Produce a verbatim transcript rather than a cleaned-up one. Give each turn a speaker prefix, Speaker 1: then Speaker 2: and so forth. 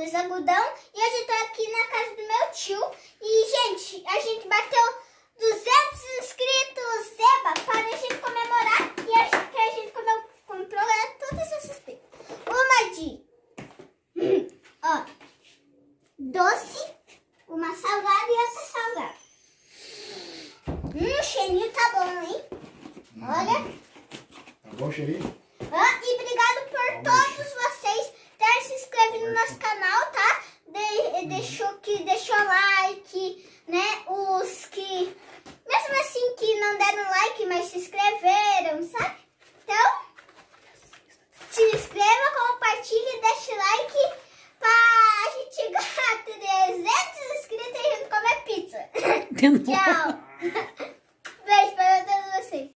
Speaker 1: Luiz Agudão e hoje eu tô aqui na casa do meu tio. E, gente, a gente bateu duzentos inscritos, Eba, para a gente comemorar. E a, que a gente comeu, comprou é, todas essas coisas. Uma de, hum, ó, doce, uma salgada e outra salgada. Hum, o cheirinho tá bom, hein?
Speaker 2: Hum.
Speaker 1: Olha.
Speaker 2: Tá bom o cheirinho?
Speaker 1: Ah, e obrigado por todos vocês terem se inscrevido no nosso canal, tá? De, deixou, que deixou like, né? Os que, mesmo assim, que não deram like, mas se inscreveram, sabe? Então, se inscreva, compartilhe, deixe like pra gente chegar a trezentos inscritos e a gente comer pizza. Tchau!